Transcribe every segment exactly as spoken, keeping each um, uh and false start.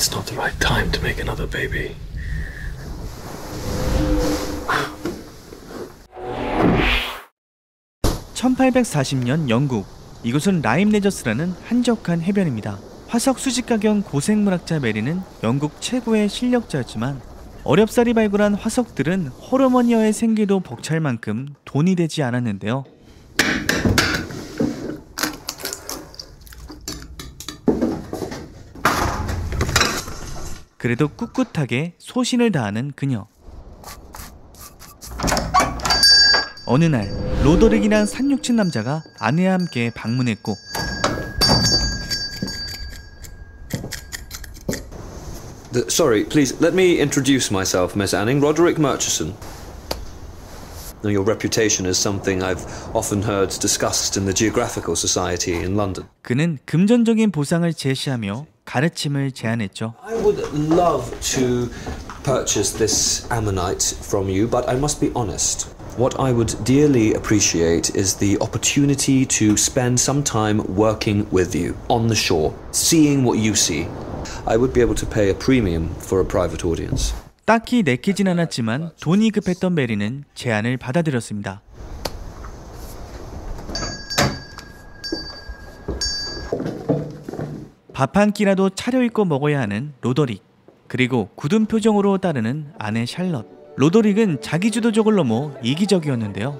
It's not the right time to make another baby. 천팔백사십 년 영국, 이곳은 라임레저스라는 한적한 해변입니다. 화석 수집가경 고생물학자 메리는 영국 최고의 실력자였지만 어렵사리 발굴한 화석들은 호르몬이어의 생계도 벅찰 만큼 돈이 되지 않았는데요. 그래도 꿋꿋하게 소신을 다하는 그녀. 어느 날 로더릭이란 산육친 남자가 아내와 함께 방문했고 The, sorry, please, let me introduce myself, Miss Anning. Roderick Murchison. Now, your reputation is something I've often heard discussed in the Geographical Society in London. 그는 금전적인 보상을 제시하며 가르침을 제안했죠. I would love to purchase this ammonite from you, but I must be honest. What I would dearly appreciate is the opportunity to spend some time working with you on the shore, seeing what you see. I would be able to pay a premium for a private audience. 딱히 내키진 않았지만 돈이 급했던 메리는 제안을 받아들였습니다. 밥 한 끼라도 차려입고 먹어야 하는 로더릭, 그리고 굳은 표정으로 따르는 아내 샬럿. 로더릭은 자기주도적을 넘어 이기적이었는데요.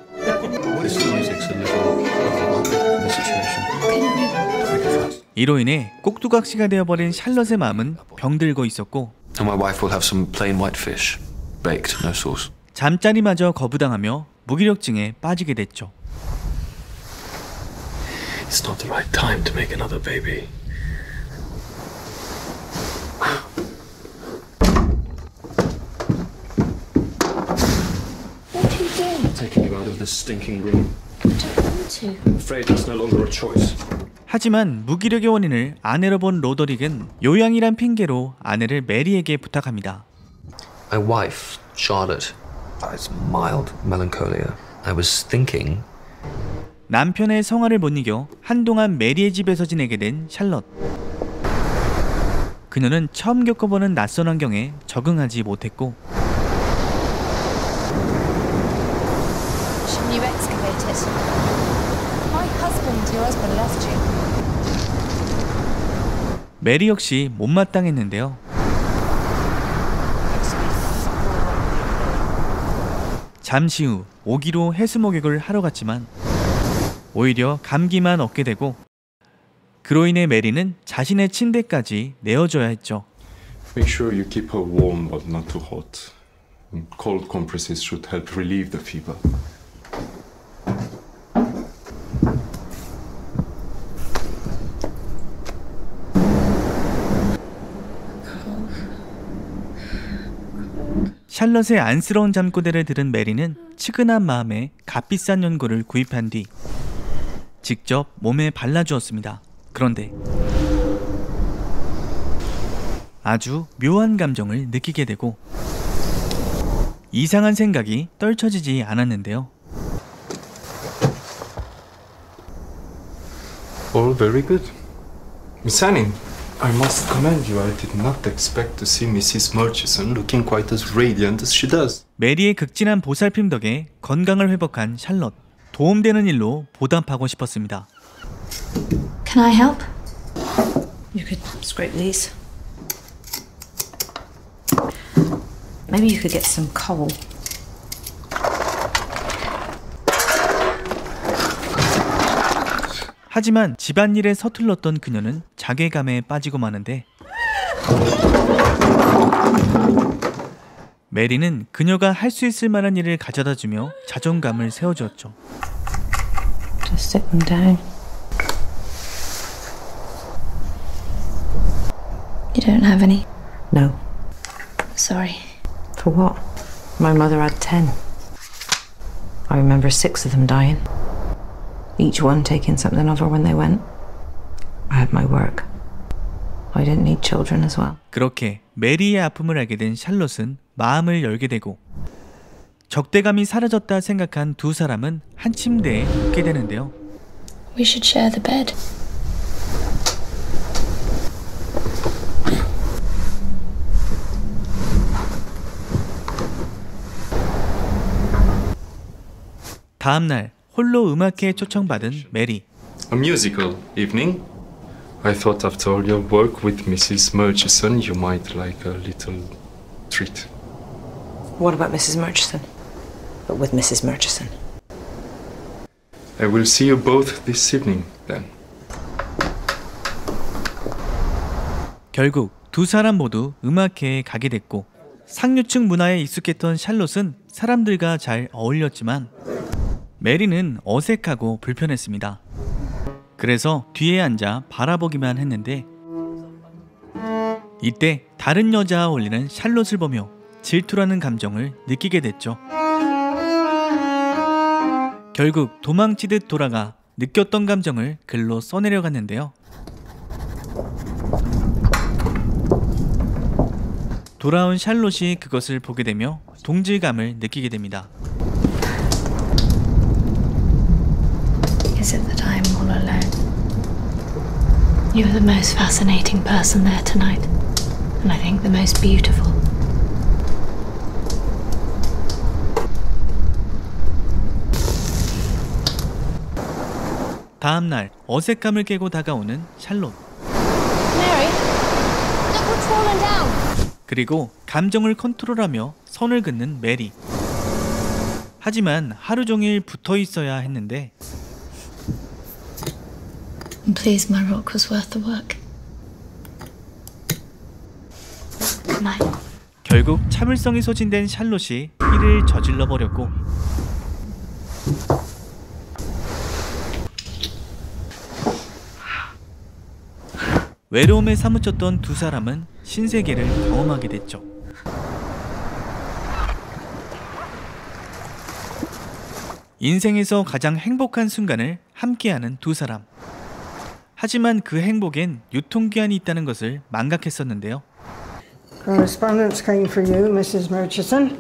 이로 인해 꼭두각시가 되어버린 샬럿의 마음은 병들고 있었고 잠자리마저 거부당하며 무기력증에 빠지게 됐죠. It's not the right time to make another baby. What are you doing? Taking you out of this stinking room. I don't want to. I'm afraid that's no longer a choice. 하지만 무기력의 원인을 아내로 본 로더릭은 요양이란 핑계로 아내를 메리에게 부탁합니다. My wife, Charlotte, has mild melancholia. I was thinking. 남편의 성화를 못 이겨 한동안 메리의 집에서 지내게 된 샬럿. 그녀는 처음 겪어보는 낯선 환경에 적응하지 못했고 Shouldn't you excavate it? My husband, your husband left you. 메리 역시 못마땅했는데요. 잠시 후 오기로 해수 목욕을 하러 갔지만 오히려 감기만 얻게 되고 그로 인해 메리는 자신의 침대까지 내어줘야 했죠. Make sure you keep her warm but not too hot. Cold compresses should help relieve the fever. 샬럿의 안쓰러운 잠꼬대를 들은 메리는 측은한 마음에 값비싼 연고를 구입한 뒤 직접 몸에 발라주었습니다. 그런데 아주 묘한 감정을 느끼게 되고 이상한 생각이 떨쳐지지 않았는데요. All very good. Miss Anning, I must commend you. I did not expect to see Missus Murchison looking quite as radiant as she does. 메리의 극진한 보살핌 덕에 건강을 회복한 샬럿. 도움되는 일로 보답하고 싶었습니다. Can I help? You could scrape these. Maybe you could get some coal. 하지만 집안일에 서툴렀던 그녀는 자괴감에 빠지고 마는데 메리는 그녀가 할 수 있을 만한 일을 가져다주며 자존감을 세워주었죠. Just sit them down. You don't have any? No. Sorry. For what? My mother had ten. I remember six of them dying. Each one taking something of her when they went. I had my work. I didn't need children as well. 그렇게 메리의 아픔을 알게 된 샬롯은 마음을 열게 되고 적대감이 사라졌다 생각한 두 사람은 한 침대에 눕게 되는데요. We should share the bed. 다음 날 홀로 음악회에 초청받은 메리. A musical evening. I thought after all your work with Missus Murchison, you might like a little treat. What about Missus Murchison? But with Missus Murchison. I will see you both this evening, then. 결국 두 사람 모두 음악회에 가게 됐고 상류층 문화에 익숙했던 샬롯은 사람들과 잘 어울렸지만 메리는 어색하고 불편했습니다. 그래서 뒤에 앉아 바라보기만 했는데 이때 다른 여자와 어울리는 샬롯을 보며 질투라는 감정을 느끼게 됐죠. 결국 도망치듯 돌아가 느꼈던 감정을 글로 써내려갔는데요. 돌아온 샬롯이 그것을 보게 되며 동질감을 느끼게 됩니다. Is it that I'm all alone? You're the most fascinating person there tonight, and I think the most beautiful. 다음 날 어색함을 깨고 다가오는 샬롯. Mary, look what's fallen down. 그리고 감정을 컨트롤하며 선을 긋는 메리. 하지만 하루 종일 붙어 있어야 했는데 I'm pleased my rock was worth the work. Good night. 결국 참을성이 소진된 샬롯이 일을 저질러 버렸고 외로움에 사무쳤던 두 사람은 신세계를 경험하게 됐죠. 인생에서 가장 행복한 순간을 함께하는 두 사람. 하지만 그 행복엔 유통기한이 있다는 것을 망각했었는데요. Correspondence came for you, Missus Murchison.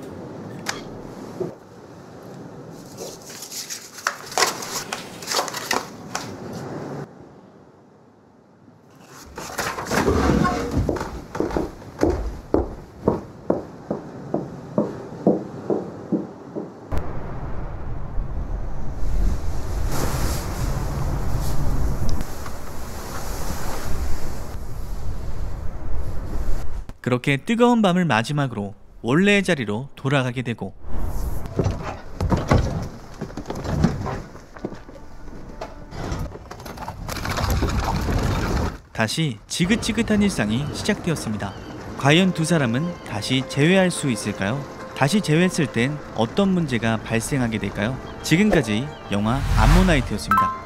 그렇게 뜨거운 밤을 마지막으로 원래의 자리로 돌아가게 되고 다시 지긋지긋한 일상이 시작되었습니다. 과연 두 사람은 다시 재회할 수 있을까요? 다시 재회했을 땐 어떤 문제가 발생하게 될까요? 지금까지 영화 암모나이트였습니다.